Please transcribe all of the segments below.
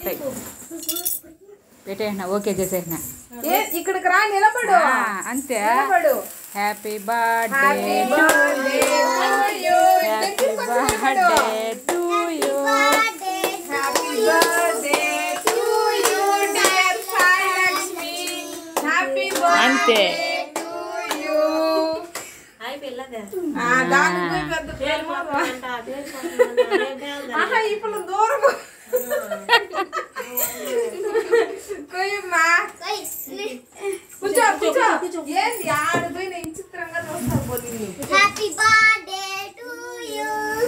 వస్తాయి. పెట్టేసిన ఓకే చేసేసిన. ఇక్కడికి రా, నిలబడు అంతే. Happy happy birthday birthday happy birthday to you. Happy birthday to you dear Sailakshmi. Happy అంతే. Birthday to you. దానికి పెద్ద పేరు ఇప్పుడు దూరం కొయ్యమ్మా. కూర్చో కూర్చో. ఏంది ఆడపోయి నేను చిత్రంగా చూస్తా పోతుంది. Happy birthday to you.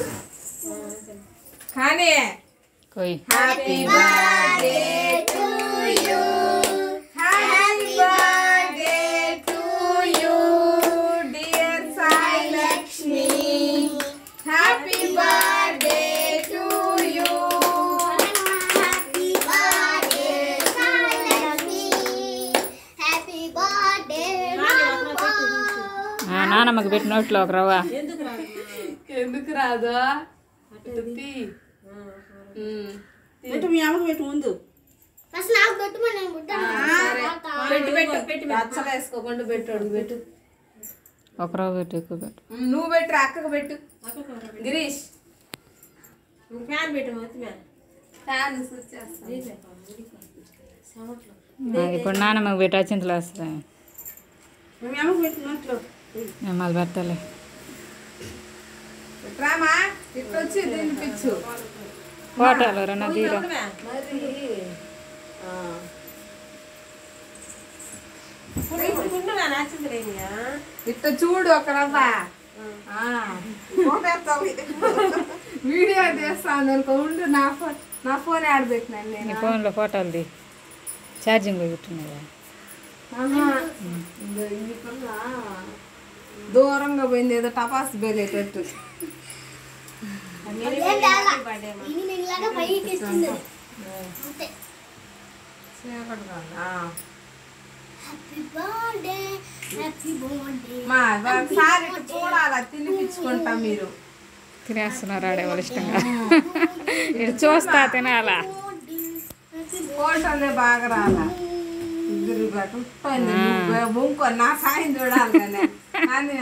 కానీ కొయ్. Happy birthday to you. Happy birthday to you dear Sai Lakshmi. Happy birthday to you. Happy birthday Sailakshmi. Happy birthday నానమ్మకి పెట్టి నోట్లో ఒక రవ్వ. ఎందుకు రాదు? పెట్టు మీ అమ్మకి పెట్టు ముందు. ఫస్ట్ నాకు పెట్టు, నేను పెట్టు అచ్చలు వేసుకోకుండా పెట్టాడు. పెట్టు ఒక రవ్వ పెట్టు, ఎక్కువ పెట్టు. నువ్వు పెట్టు, అక్కకు పెట్టు. గిరీష్ ఫ్యాన్ పెట్టు. ఫ్యాన్ స్విచ్ చేస్తా. ఇప్పుడు నానమ్మకి పెట్టి అచ్చింతలు వస్తుంది. మీ అమ్మకి పెట్టు నోట్లో. మళ్ళీ పెడతలే. రామా ఇట్లొచ్చి తినిపించు. ఫోటోలు రన్న తీరా. ఇట్లా చూడు ఒక రవ్వ. వీడియో తీస్తాను అనుకో. ఉండు, నా ఫోన్ ఆడబెట్టినాను నీ నేను. ఫోన్లో ఫోటోలు తీ. ఛార్జింగ్ పెట్టున్నాయి. ఈ పిల్ల దూరంగా పోయింది, ఏదో టపాస్ బేలేటట్టు. ఇలాగా పైకి ఇస్తుంది అంతే. Happy birthday happy birthday. మా ఒకసారి ఇటు చూడాలా, తినిపించుకుంటా. మీరు తినేస్తున్నారు ఆడేవాళ్ళు ఇష్టంగా. ఇటు చూస్తా తినాలా. ఫోటోలే బాగా రాలా. ఇద్దరు ఇంకో నా సాయం చూడాలి కానీ అని.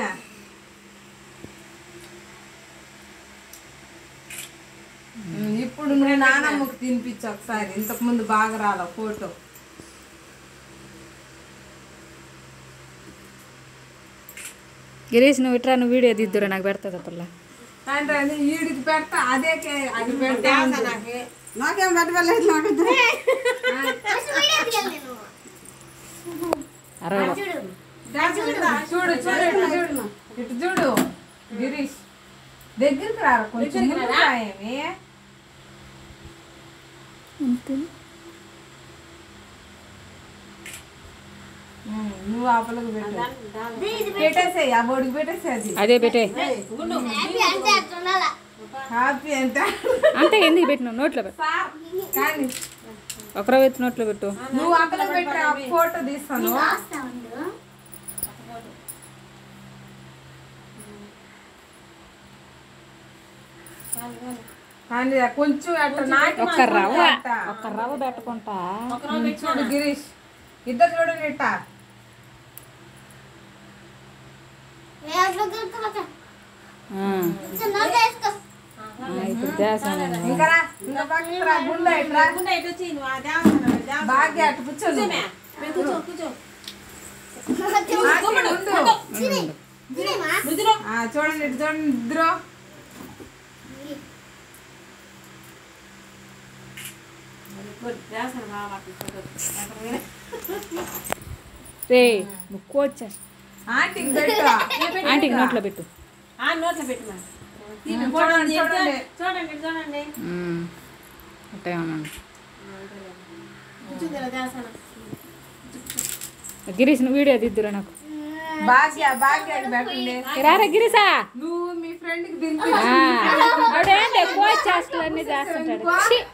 ఇప్పుడు నువ్వు నానమ్మకు తినిపించు ఒకసారి. ఇంతకు ముందు బాగా రాలా ఫోటో. గిరీష్ నువ్వు ఇట్రా, నువ్వు వీడియో దిద్దురా, నాకు పెడతా పిల్ల. అంటే అది ఈడికి పెడతా, అదే అది పెడతా. నాకేం పెట్టలేదు. నాకు అరవై చూడు చూడు ఇటు చూడు, ఇటు చూడు గిరీష్. దగ్గరికి రారా కొంచెం. ముందుకు రా. ఏమి నువ్వు ఆపలకు పెట్టు. పెట్టేసేయి, ఆ బోడికి పెట్టేసేది. అదే పెట్టే. హ్యాపీ అంటే అట్లా ఉండాలా. హ్యాపీ అంటే అంతే. ఎందుకు పెట్టినావు? నోట్లో పెట్టు. కానీ ఒక రవ్వ ఎత్తు నోట్లో పెట్టు. నువ్వు ఆపలకు పెట్టా, ఫోటో తీస్తాను. రాస్తా ఉండు. కానీ కొంచెం అట్లా నాటి ఒక్క రవ్వ పెట్టుకుంటా. చూడు గిరీష్, ఇద్దరు చూడండి ఇట్ట. ఇప్పుడు దేశాన్ని ఇంకా రా, ఇంకా పక్కకి రా. గుండె ఇట్రా. బాగా అటు కూర్చోండి. చూడండి ఇటు చూడండి ఇద్దరు. రే నువ్వు కోచ్. ఆంటీకి పెట్టు. ఆంటీకి నోట్లో పెట్టు. నోట్లో పెట్టు. చూడండి చూడండి. చూడండి చూడండి. అట్టే ఉన్నాను. చేస్తాను. గిరీష్ నువ్వు వీడియో దిద్దురా నాకు. భాగ్య భాగ్యకి పెట్టండి. రారా గిరీషా. నువ్వు మీ ఫ్రెండ్కి దింపి ఆవిడేంటి కోచ్ చేష్టలు అన్నీ చేస్తుంటాడు.